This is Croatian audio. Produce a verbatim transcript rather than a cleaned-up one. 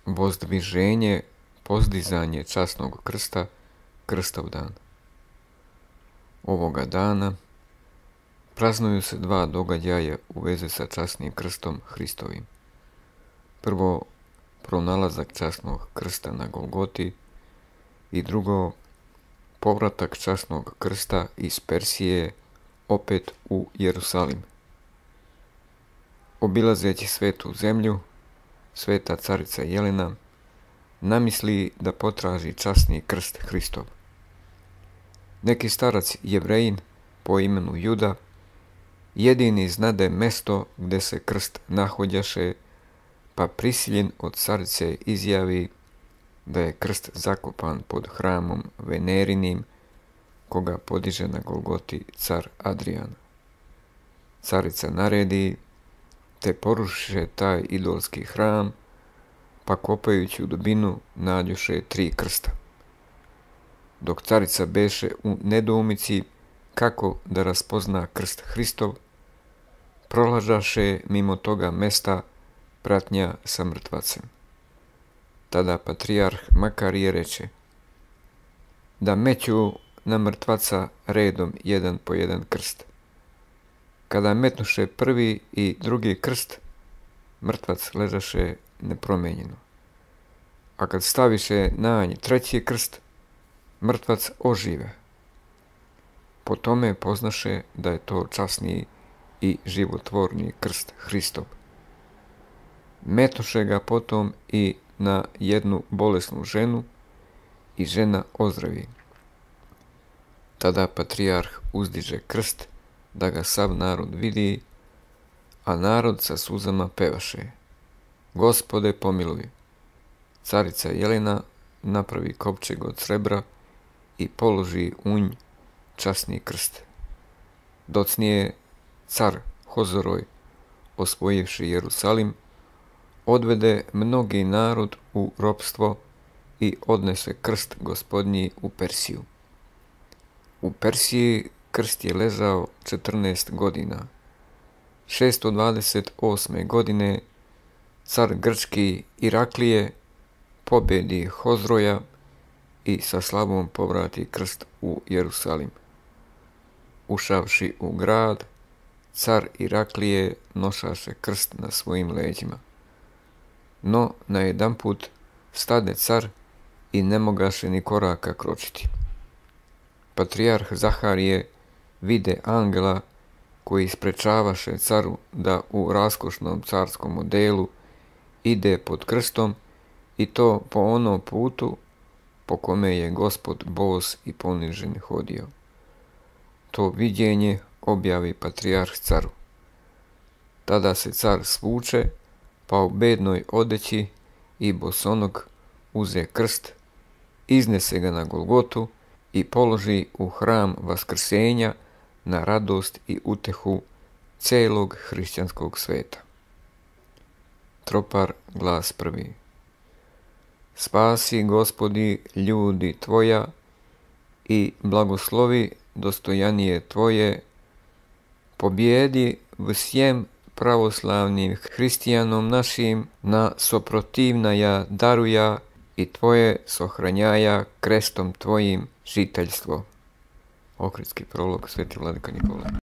vozdviženje, pozdizanje časnog krsta, krstov dan. Ovoga dana praznuju se dva događaja u vezi sa časnim krstom Hristovim. Prvo, pronalazak časnog krsta na Golgoti i drugo, povratak časnog krsta iz Persije opet u Jerusalim. Obilazeći svetu zemlju, sveta carica Jelena namisli da potraži časni krst Hristov. Neki starac Jevrejin po imenu Juda jedini znade mesto gdje se krst nahodjaše, pa prisiljen od carice izjavi da je krst zakopan pod hramom Venerinim, koga podiže na Golgoti car Adrijan. Carica naredi, te porušiše taj idolski hram, pa kopajući u dubinu nađoše tri krsta. Dok carica beše u nedoumici kako da raspozna krst Hristov, prolažaše mimo toga mesta pratnja sa mrtvacem. Tada patrijarh Makarije reče da meću na mrtvaca redom jedan po jedan krst. Kada metnuše prvi i drugi krst, mrtvac ležaše nepromenjeno. A kad staviše na nj treći krst, mrtvac ožive. Po tome poznaše da je to časni i životvorni krst Hristov. Metnuše ga potom i na jednu bolesnu ženu i žena ozdravi. Tada patrijarh uzdiže krst da ga sav narod vidi, a narod sa suzama pevaše: Gospode pomiluj. Carica Jelena napravi kovčeg od srebra i položi u nj časni krst. Docnije car Hozoroj, osvojivši Jerusalim, odvede mnogi narod u ropstvo i odnese krst Gospodnji u Persiju. U Persiji krst je ležao četrnaest godina. šesto dvadeset osme godine car grčki Iraklije pobjedi Hozroja i sa slavom povrati krst u Jerusalim. Ušavši u grad, car Iraklije nošaše krst na svojim leđima. No najedanput stade car i ne mogaše ni koraka kročiti. Patrijarh Zaharije vide angela koji sprečavaše caru da u raskošnom carskom odelu ide pod krstom, i to po onom putu po kome je Gospod bos i ponižen hodio. To viđenje objavi patrijarh caru. Tada se car svuče, pa u bednoj odeći i bosonog uze krst, iznese ga na Golgotu i položi u hram Vaskrsenja na radost i utehu celog hrišćanskog sveta. Tropar, glas prvi. Spasi, Gospodi, ljudi Tvoja i blagoslovi dostojanije Tvoje, pobjedi vsjem pravoslavnim hristijanom našim na soprotivnaja daruja i Tvoje sohranjaja krestom Tvojim žiteljstvo. Ohridski prolog, Sveti vladika Nikola.